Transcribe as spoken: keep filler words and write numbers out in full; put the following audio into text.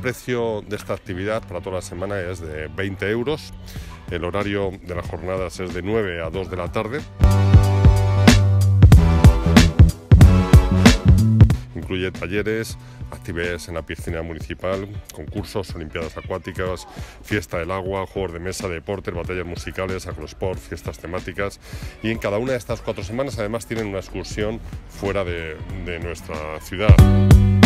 precio de esta actividad para toda la semana es de veinte euros. El horario de las jornadas es de nueve a dos de la tarde. Incluye talleres, actividades en la piscina municipal, concursos, olimpiadas acuáticas, fiesta del agua, juegos de mesa, deportes, batallas musicales, agrosport, fiestas temáticas. Y en cada una de estas cuatro semanas además tienen una excursión fuera de, de nuestra ciudad.